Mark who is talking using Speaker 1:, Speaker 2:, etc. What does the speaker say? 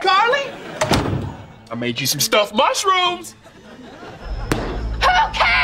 Speaker 1: Carly? I made you some stuffed mushrooms.
Speaker 2: Who cares?